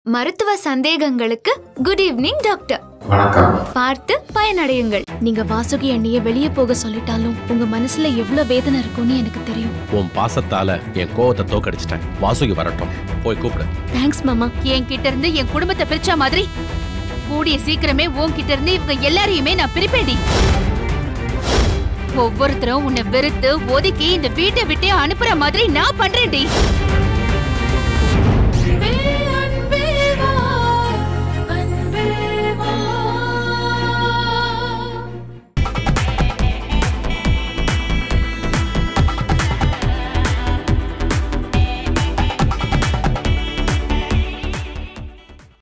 மருத்துவ சந்தேகங்களுக்கு good evening doctor. வணக்கம். பார்த்து பயனடையுங்கள். நீங்க வாசுகி அண்ணியை வெளியே போக சொல்லிட்டாலும் உங்க மனசுல எவ்வளவு வேதனை இருக்கும்னு எனக்கு தெரியும். உன் பாசத்தால என் கோவத்தை தோக்கடிச்சிட்டேன். வாசுகி வரட்டும், போய் கூப்பிடு. தேங்க்ஸ் மாமா. என்கிட்ட இருந்து என் குடும்பத்தை பிரிச்ச மாதிரி கூடிய சீக்கிரமே உன்கிட்ட இருந்து இவங்க எல்லாரையுமே நான் பிரிப்பேடி. ஒவ்வொருத்தரும் உன்னை வெறுத்து ஒதுக்கி இந்த வீட்டை விட்டே அனுப்புற மாதிரி நான் பண்றேன்டி.